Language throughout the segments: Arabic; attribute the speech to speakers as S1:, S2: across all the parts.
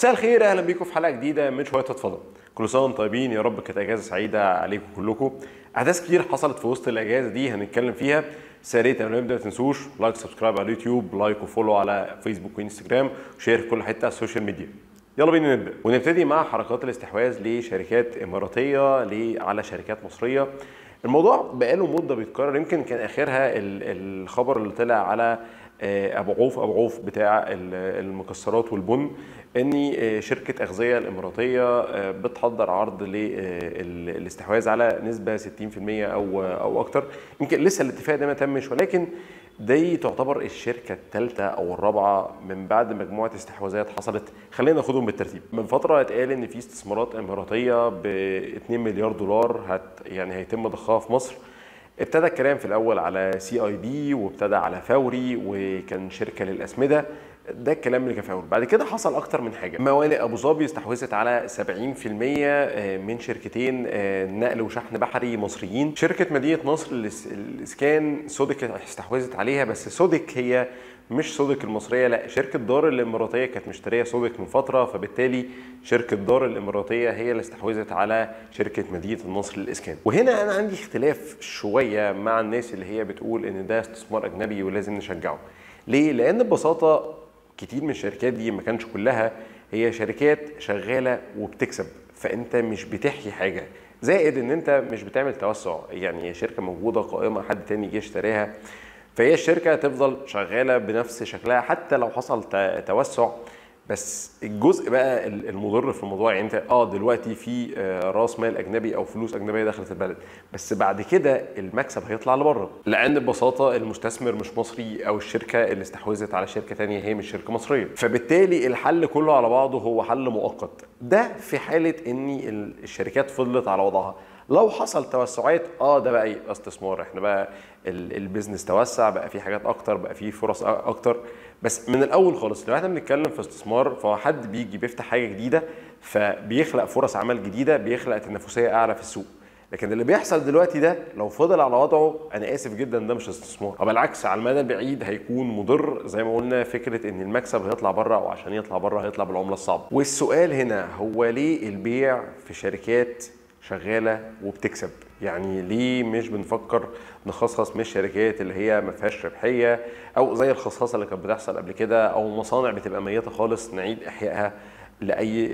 S1: مساء الخير، اهلا بيكم في حلقه جديده من شويه اتفضل. كل سنه وانتم طيبين، يا رب كانت اجازه سعيده عليكم كلكم. احداث كتير حصلت في وسط الاجازه دي هنتكلم فيها، بس يا ريت قبل ما نبدا ما تنسوش لايك سبسكرايب على اليوتيوب، لايك وفولو على فيسبوك وانستجرام، وشير في كل حته على السوشيال ميديا. يلا بينا نبدا ونبتدي مع حركات الاستحواذ لشركات اماراتيه على شركات مصريه. الموضوع بقاله مده بيتكرر، يمكن كان اخرها الخبر اللي طلع على ابو عوف بتاع المكسرات والبن، ان شركه اغذيه الاماراتيه بتحضر عرض للاستحواذ على نسبه 60% او اكتر. يمكن لسه الاتفاق ده ما تمش، ولكن دي تعتبر الشركه الثالثه او الرابعه من بعد مجموعه استحواذات حصلت. خلينا ناخدهم بالترتيب. من فتره اتقال ان في استثمارات اماراتيه ب 2 مليار دولار هيتم ضخها في مصر. ابتدى الكلام في الاول على CIB، وابتدى على فوري، وكان شركه للاسمده. ده الكلام اللي كان في الاول. بعد كده حصل اكتر من حاجه. موانئ ابو ظبي استحوذت على 70% من شركتين نقل وشحن بحري مصريين. شركه مدينه نصر الاسكان سودك استحوذت عليها، بس سودك هي مش سودك المصريه، لا، شركه دار الاماراتيه كانت مشتريه سودك من فتره، فبالتالي شركه دار الاماراتيه هي اللي استحوذت على شركه مدينه النصر للاسكان. وهنا انا عندي اختلاف شويه مع الناس اللي هي بتقول ان ده استثمار اجنبي ولازم نشجعه. ليه؟ لان ببساطه كتير من الشركات دي، ما كانش كلها، هي شركات شغاله وبتكسب، فانت مش بتحيي حاجه، زائد ان انت مش بتعمل توسع. يعني هي شركه موجوده قائمه، حد تاني جه اشتراها، فهي الشركه تفضل شغاله بنفس شكلها حتى لو حصل توسع. بس الجزء بقى المضر في الموضوع، يعني انت دلوقتي في راس مال اجنبي او فلوس اجنبيه دخلت البلد، بس بعد كده المكسب هيطلع لبره، لان ببساطه المستثمر مش مصري، او الشركه اللي استحوذت على شركه ثانيه هي مش شركه مصريه. فبالتالي الحل كله على بعضه هو حل مؤقت، ده في حاله ان الشركات فضلت على وضعها. لو حصل توسعات ده بقى يبقى استثمار، احنا بقى البيزنس توسع، بقى في حاجات اكتر، بقى في فرص اكتر. بس من الاول خالص لو احنا بنتكلم في استثمار، فهو حد بيجي بيفتح حاجه جديده، فبيخلق فرص عمل جديده، بيخلق تنافسيه اعلى في السوق. لكن اللي بيحصل دلوقتي ده لو فضل على وضعه، انا اسف جدا، ده مش استثمار، او بالعكس على المدى البعيد هيكون مضر. زي ما قلنا، فكره ان المكسب هيطلع بره، وعشان يطلع بره هيطلع بالعمله الصعبه. والسؤال هنا هو ليه البيع في شركات شغاله وبتكسب؟ يعني ليه مش بنفكر نخصص من الشركات اللي هي ما فيهاش ربحيه، او زي الخصاصه اللي كانت بتحصل قبل كده، او مصانع بتبقى ميته خالص نعيد احيائها لاي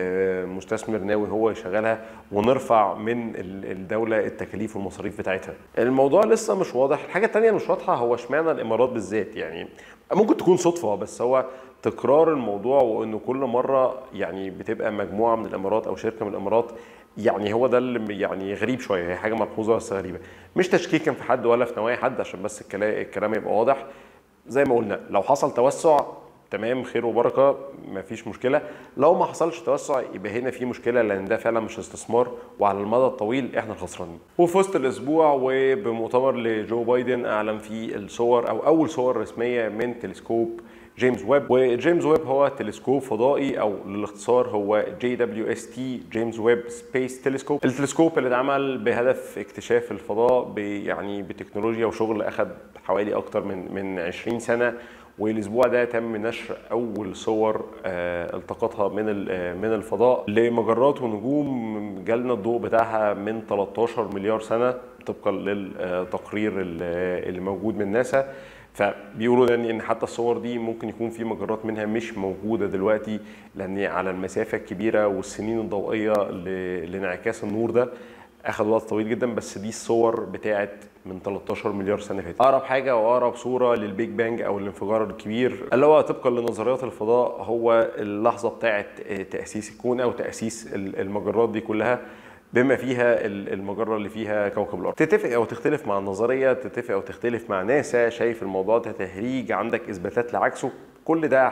S1: مستثمر ناوي هو يشغلها، ونرفع من الدوله التكاليف والمصاريف بتاعتها. الموضوع لسه مش واضح. الحاجه الثانيه مش واضحه، هو اشمعنى الامارات بالذات؟ يعني ممكن تكون صدفه، بس هو تكرار الموضوع، وانه كل مره يعني بتبقى مجموعه من الامارات او شركه من الامارات. يعني هو ده اللي يعني غريب شويه، هي حاجه ملحوظه بس غريبه، مش تشكيكا في حد ولا في نوايا حد، عشان بس الكلام يبقى واضح. زي ما قلنا، لو حصل توسع تمام، خير وبركه، مفيش مشكله. لو ما حصلش توسع يبقى هنا في مشكله، لان ده فعلا مش استثمار، وعلى المدى الطويل احنا الخسرانين. وفي وسط الاسبوع وبمؤتمر لجو بايدن، اعلن فيه الصور او اول صور رسميه من تلسكوب جيمس ويب. وجيمس ويب هو تلسكوب فضائي، او للاختصار هو JWST، جيمس ويب سبيس تلسكوب. التلسكوب اللي اتعمل بهدف اكتشاف الفضاء بتكنولوجيا وشغل اخذ حوالي اكتر من 20 سنه. والاسبوع ده تم نشر اول صور التقطها من الفضاء لمجرات ونجوم جالنا الضوء بتاعها من 13 مليار سنه، طبقا للتقرير اللي موجود من ناسا. فبيقولوا ان حتى الصور دي ممكن يكون في مجرات منها مش موجوده دلوقتي، لان على المسافه الكبيره والسنين الضوئيه لانعكاس النور ده اخذ وقت طويل جدا. بس دي الصور بتاعت من 13 مليار سنه فاتت. اقرب حاجه واقرب صوره للبيج بانج او الانفجار الكبير، اللي هو طبقا لنظريات الفضاء هو اللحظه بتاعت تاسيس الكون او تاسيس المجرات دي كلها، بما فيها المجره اللي فيها كوكب الارض. تتفق او تختلف مع النظريه، تتفق او تختلف مع ناسا، شايف الموضوع ده تهريج، عندك اثباتات لعكسه، كل ده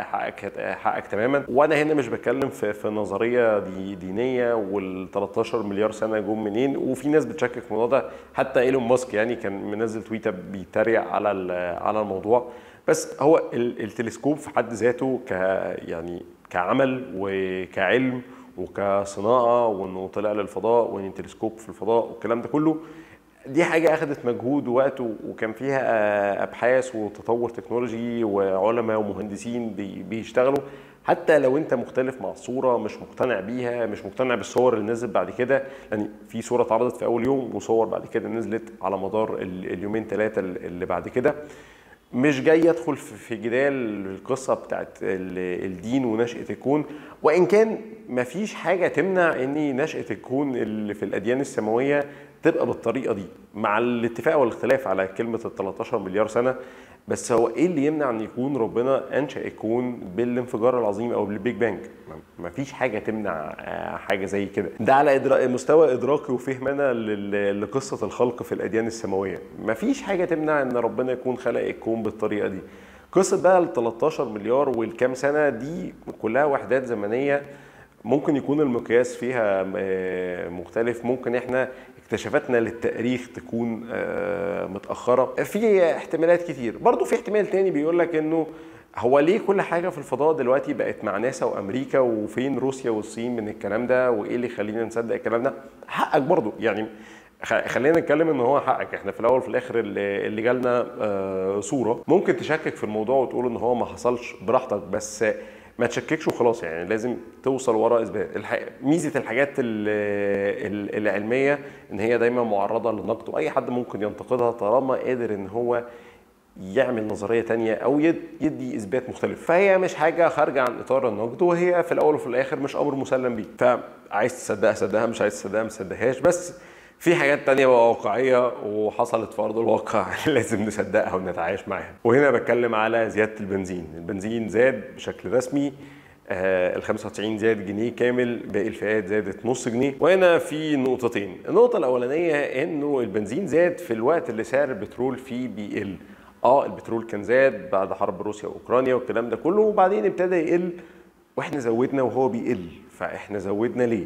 S1: حقك تماما. وانا هنا مش بتكلم في نظريه دينيه، وال 13 مليار سنه جم منين. وفي ناس بتشكك في الموضوع ده، حتى ايلون ماسك يعني كان منزل تويته بيتريق على الموضوع. بس هو التلسكوب في حد ذاته كعمل وكعلم وكصناعه، وانه طلع للفضاء، وان تلسكوب في الفضاء والكلام ده كله، دي حاجه اخذت مجهود ووقت، وكان فيها ابحاث وتطور تكنولوجي وعلماء ومهندسين بيشتغلوا. حتى لو انت مختلف مع الصوره، مش مقتنع بيها، مش مقتنع بالصور اللي نزلت بعد كده، يعني في صوره اتعرضت في اول يوم وصور بعد كده نزلت على مدار اليومين ثلاثه اللي بعد كده، مش جاي ادخل في جدال القصه بتاعت الدين ونشأة الكون، وان كان مفيش حاجه تمنع ان نشأة الكون اللي في الاديان السماويه تبقى بالطريقه دي، مع الاتفاق والاختلاف على كلمه ال 13 مليار سنه. بس هو ايه اللي يمنع ان يكون ربنا انشأ الكون بالانفجار العظيم او بالبيج بانج؟ مفيش حاجه تمنع حاجه زي كده. ده على مستوى ادراكي وفهمنا لقصه الخلق في الاديان السماويه، مفيش حاجه تمنع ان ربنا يكون خلق الكون بالطريقه دي. قصه بقى ال 13 مليار والكام سنه دي كلها وحدات زمنيه، ممكن يكون المقياس فيها مختلف، ممكن احنا اكتشافاتنا للتاريخ تكون متاخره، في احتمالات كتير. برضو في احتمال تاني بيقول لك انه هو ليه كل حاجه في الفضاء دلوقتي بقت مع ناسا وامريكا، وفين روسيا والصين من الكلام ده، وايه اللي يخلينا نصدق الكلام ده؟ حقك برضو يعني، خلينا نتكلم ان هو حقك. احنا في الاول وفي الاخر اللي جالنا صوره، ممكن تشكك في الموضوع وتقول ان هو ما حصلش، براحتك، بس ما تشككش وخلاص. يعني لازم توصل ورا اثبات. ميزه الحاجات العلميه ان هي دايما معرضه للنقد، واي حد ممكن ينتقدها طالما قادر ان هو يعمل نظريه تانية او يدي اثبات مختلف. فهي مش حاجه خارجه عن اطار النقد، وهي في الاول وفي الاخر مش امر مسلم بيه، فعايز تصدقها صدقها، مش عايز تصدقها ما تصدقهاش. بس في حاجات تانية بقى واقعية وحصلت في أرض الواقع لازم نصدقها ونتعايش معاها. وهنا بتكلم على زيادة البنزين. البنزين زاد بشكل رسمي، ال 95 زاد جنيه كامل، باقي الفئات زادت نص جنيه. وهنا في نقطتين. النقطة الأولانية إنه البنزين زاد في الوقت اللي سعر البترول فيه بيقل. البترول كان زاد بعد حرب روسيا وأوكرانيا والكلام ده كله، وبعدين ابتدى يقل وإحنا زودنا وهو بيقل، فإحنا زودنا ليه؟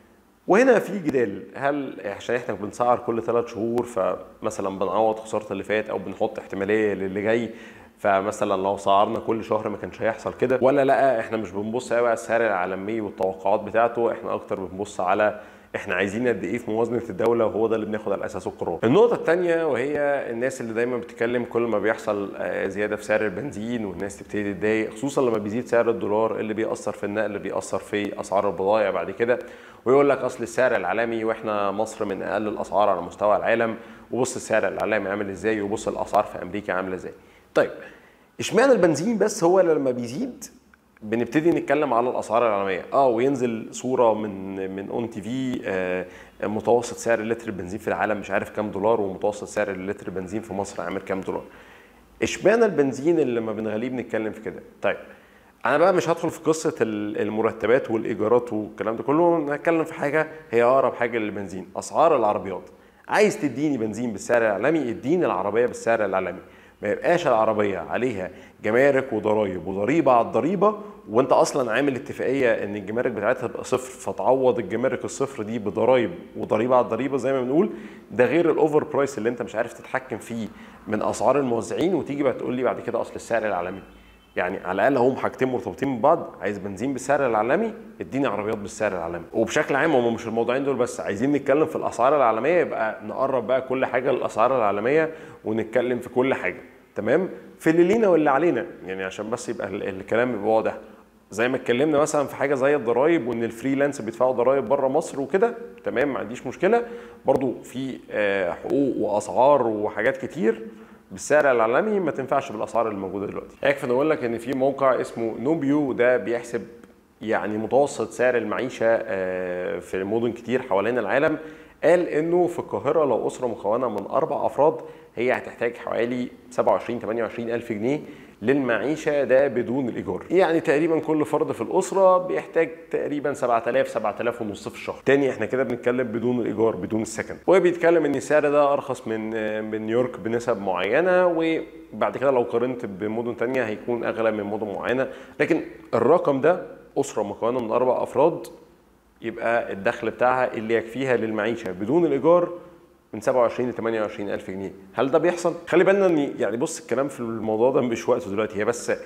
S1: وهنا في جدال، هل عشان احنا بنسعر كل 3 شهور فمثلا بنعوض خساره اللي فات، او بنحط احتماليه للي جاي، فمثلا لو سعرنا كل شهر ما كانش هيحصل كده؟ ولا لا، احنا مش بنبص قوي على السعر العالمي والتوقعات بتاعته، احنا اكتر بنبص على احنا عايزين قد ايه في موازنه الدوله، وهو ده اللي بناخد على اساسه القرار. النقطه الثانيه وهي الناس اللي دايما بتتكلم كل ما بيحصل زياده في سعر البنزين والناس تبتدي تتضايق، خصوصا لما بيزيد سعر الدولار اللي بيأثر في النقل، اللي بيأثر في اسعار البضائع بعد كده، ويقول لك اصل السعر العالمي واحنا مصر من اقل الاسعار على مستوى العالم، وبص السعر العالمي عامل ازاي، وبص الاسعار في امريكا عامله ازاي. طيب اشمعنى البنزين بس هو اللي لما بيزيد بنبتدي نتكلم على الاسعار العالميه؟ وينزل صوره من اون تي في متوسط سعر لتر البنزين في العالم مش عارف كام دولار، ومتوسط سعر لتر البنزين في مصر عامل كام دولار. اشمعنى البنزين اللي لما بنغليه بنتكلم في كده؟ طيب انا بقى مش هدخل في قصه المرتبات والايجارات والكلام ده كله، هتكلم في حاجه هي اقرب حاجه للبنزين، اسعار العربيات. عايز تديني بنزين بالسعر العالمي، اديني العربيه بالسعر العالمي، ما يبقاش العربيه عليها جمارك وضرايب وضريبه على الضريبه، وانت اصلا عامل اتفاقيه ان الجمارك بتاعتها تبقى صفر، فتعوض الجمارك الصفر دي بضرايب وضريبه على الضريبه زي ما بنقول. ده غير الاوفر برايس اللي انت مش عارف تتحكم فيه من اسعار الموزعين، وتيجي بقى تقول لي بعد كده اصل السعر العالمي. يعني على الاقل هم حاجتين مرتبطين ببعض، عايز بنزين بالسعر العالمي، اديني عربيات بالسعر العالمي. وبشكل عام هم مش الموضوعين دول بس، عايزين نتكلم في الاسعار العالميه، يبقى نقرب بقى كل حاجه للاسعار العالميه ونتكلم في كل حاجه، تمام؟ في اللي لينا واللي علينا، يعني عشان بس يبقى الكلام يبقى واضح. زي ما اتكلمنا مثلا في حاجه زي الضرايب، وان الفريلانس بيدفعوا ضرايب بره مصر وكده، تمام، ما عنديش مشكله. برضو في حقوق واسعار وحاجات كتير بالسعر العالمي ما تنفعش بالاسعار اللي موجوده دلوقتي. يكفي نقول لك ان في موقع اسمه نوبيو، ده بيحسب يعني متوسط سعر المعيشه في مدن كتير حوالين العالم. قال انه في القاهره لو اسره مكونه من 4 افراد هي هتحتاج حوالي 28 الف جنيه للمعيشه، ده بدون الايجار. يعني تقريبا كل فرد في الاسره بيحتاج تقريبا 7000 ونص في الشهر. تاني احنا كده بنتكلم بدون الايجار، بدون السكن. وبيتكلم ان السعر ده ارخص من نيويورك بنسب معينه، وبعد كده لو قارنت بمدن تانية هيكون اغلى من مدن معينه. لكن الرقم ده اسره مكونه من 4 افراد يبقى الدخل بتاعها اللي يكفيها للمعيشه بدون الايجار من 27 ل 28 الف جنيه. هل ده بيحصل؟ خلي بالنا ان يعني بص الكلام في الموضوع ده مش وقته دلوقتي، هي بس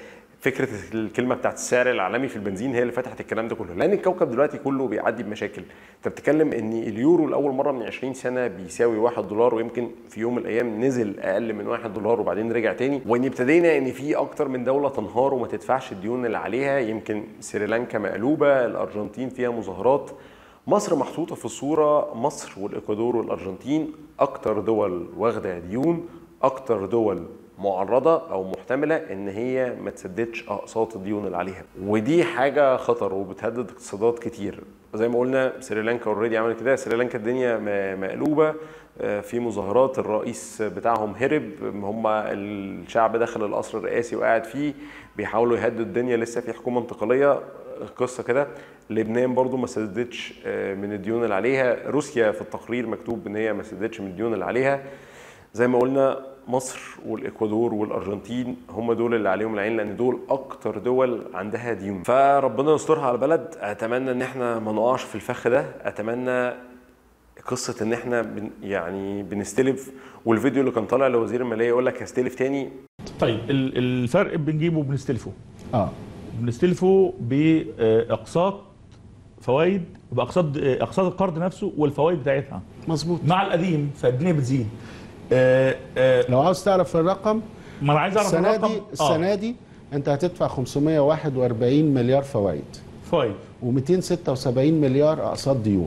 S1: فكره الكلمه بتاعت السعر العالمي في البنزين هي اللي فتحت الكلام ده كله، لان الكوكب دلوقتي كله بيعدي بمشاكل. انت بتتكلم ان اليورو لاول مره من 20 سنه بيساوي 1 دولار، ويمكن في يوم من الايام نزل اقل من 1 دولار وبعدين رجع تاني، وان ابتدينا ان في اكتر من دوله تنهار وما تدفعش الديون اللي عليها. يمكن سريلانكا مقلوبه، الارجنتين فيها مظاهرات، مصر محطوطه في الصوره. مصر والاكوادور والارجنتين اكتر دول واخده ديون، اكتر دول معرضه او محتمله ان هي ما تسددش اقساط الديون اللي عليها، ودي حاجه خطر وبتهدد اقتصادات كتير. زي ما قلنا سريلانكا اوريدي عملت كده. سريلانكا الدنيا مقلوبه، في مظاهرات، الرئيس بتاعهم هرب، هم الشعب دخل القصر الرئاسي وقاعد فيه بيحاولوا يهدوا الدنيا، لسه في حكومه انتقاليه، قصه كده. لبنان برضو ما سددتش من الديون اللي عليها. روسيا في التقرير مكتوب ان هي ما سددتش من الديون اللي عليها. زي ما قلنا مصر والاكوادور والارجنتين هم دول اللي عليهم العين، لان دول اكتر دول عندها ديون. فربنا يسترها على البلد. اتمنى ان احنا ما نقعش في الفخ ده. اتمنى قصه ان احنا بنستلف، والفيديو اللي كان طالع لوزير الماليه يقول لك هستلف تاني.
S2: طيب الفرق بنجيبه وبنستلفه. بنستلفه باقساط فوائد، باقساط القرض نفسه والفوائد بتاعتها.
S3: مظبوط.
S2: مع القديم فالدنيا بتزيد.
S3: لو عاوز تعرف الرقم،
S2: ما انا عايز اعرف الرقم.
S3: السنه دي انت هتدفع 541 مليار فوائد و276 مليار اقساط ديون.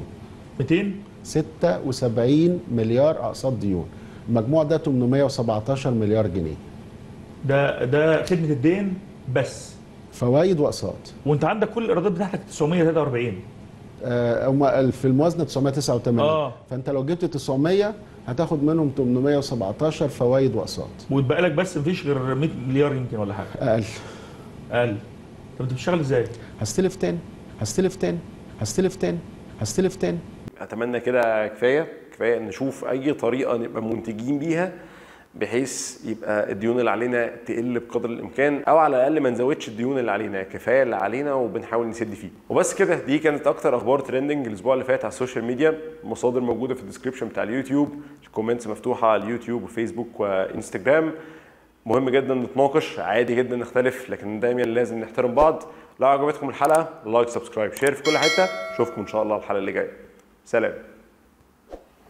S3: 276 مليار اقساط ديون، المجموع ده 817 مليار جنيه.
S2: ده خدمه الدين بس،
S3: فوائد واقساط.
S2: وانت عندك كل الايرادات بتاعتك 943.
S3: في الموازنه 989. فانت لو جبت 900 هتاخد منهم 817 فوائد واقساط،
S2: ويتبقى لك بس مفيش غير 100 مليار يمكن ولا حاجه. اقل. طب انت بتشتغل ازاي؟ هستلف
S3: تاني.
S1: اتمنى كده كفايه نشوف اي طريقه نبقى منتجين بيها، بحيث يبقى الديون اللي علينا تقل بقدر الامكان، او على الاقل ما نزودش الديون اللي علينا. كفايه اللي علينا وبنحاول نسد فيه. وبس كده، دي كانت اكتر اخبار ترندنج الاسبوع اللي فات على السوشيال ميديا. المصادر موجوده في الديسكربشن بتاع اليوتيوب، الكومنتس مفتوحه على اليوتيوب وفيسبوك وانستجرام. مهم جدا نتناقش، عادي جدا نختلف، لكن دايما لازم نحترم بعض. لو عجبتكم الحلقه لايك، سبسكرايب، شير في كل حته. اشوفكم ان شاء الله الحلقه اللي جايه. سلام.